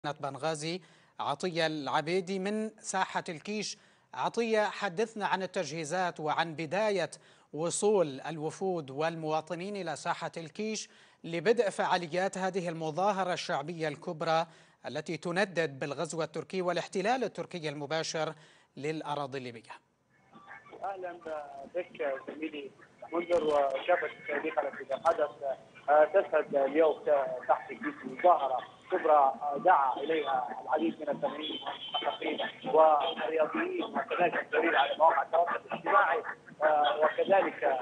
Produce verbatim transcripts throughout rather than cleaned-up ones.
بنغازي. عطية العبيدي من ساحة الكيش. عطية، حدثنا عن التجهيزات وعن بداية وصول الوفود والمواطنين إلى ساحة الكيش لبدء فعاليات هذه المظاهرة الشعبية الكبرى التي تندد بالغزو التركي والاحتلال التركي المباشر للأراضي الليبية. اهلا بك زميلي منذر وكافه التاريخ التي حدث. تشهد اليوم تحت الكيش مظاهره كبرى دعا اليها العديد من الفنانين والمثقفين والرياضيين وكذلك الدليل على مواقع التواصل الاجتماعي وكذلك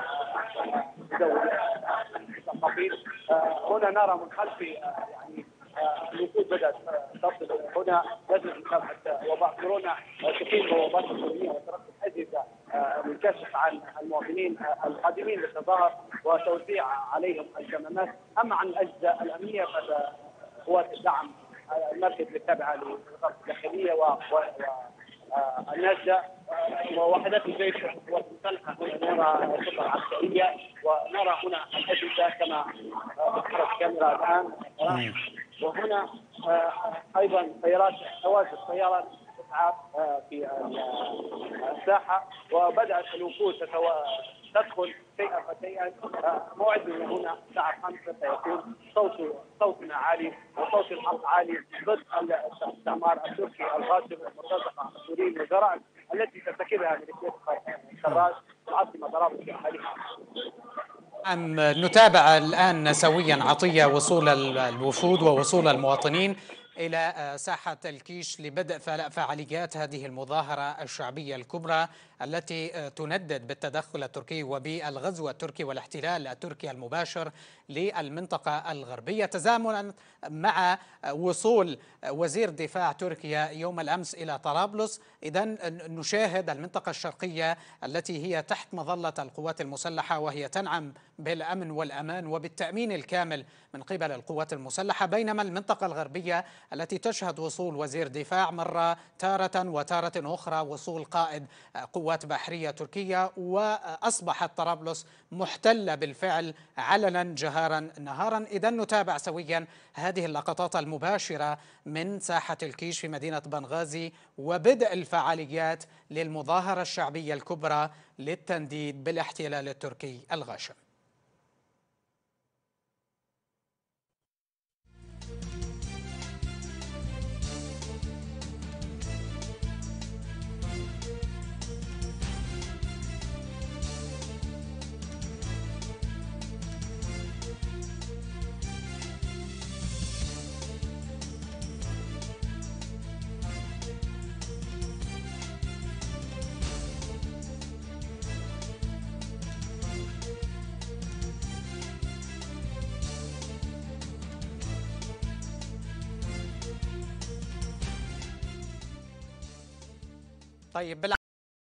المثقفين. هنا نرى من خلف يعني الوفود بدات تصل هنا لجنه مكافحه وباء كورونا تقيم بوابات حكوميه وترتب اجهزه للكشف عن المواطنين القادمين للتظاهر وتوزيع عليهم الكمامات. اما عن الاجهزه الامنيه فقوات الدعم المركز التابعه للوزاره الداخليه والنجده ووحدات الجيش والقوات المسلحه. هنا نرى شرطه عسكريه ونرى هنا الاجهزه كما تظهر الكاميرا الان. وهنا ايضا سيارات تواجد سيارات اسعاف في الساحه وبدات الوفود تدخل شيئا فشيئا. موعد هنا الساعه خمسة سيكون صوت صوتنا عالي وصوت الحق عالي ضد الاستعمار التركي الغاصب والمرتزقه السوريين والجرائم التي ترتكبها ميليشيات السراج في العاصمه طرابلس حاليا. أم نتابع الآن سويا عطية وصول الوفود ووصول المواطنين إلى ساحة الكيش لبدء فعاليات هذه المظاهرة الشعبية الكبرى التي تندد بالتدخل التركي وبالغزو التركي والاحتلال التركي المباشر للمنطقة الغربية، تزامنا مع وصول وزير دفاع تركيا يوم الأمس إلى طرابلس. إذن نشاهد المنطقة الشرقية التي هي تحت مظلة القوات المسلحة وهي تنعم بالأمن والأمان وبالتأمين الكامل من قبل القوات المسلحة، بينما المنطقة الغربية التي تشهد وصول وزير دفاع مرة تارة وتارة أخرى وصول قائد قوات بحرية تركية، وأصبحت طرابلس محتلة بالفعل علنا جهارا نهارا. إذن نتابع سويا هذه اللقطات المباشرة من ساحة الكيش في مدينة بنغازي وبدء الفعاليات للمظاهرة الشعبية الكبرى للتنديد بالاحتلال التركي الغاشم. طيب.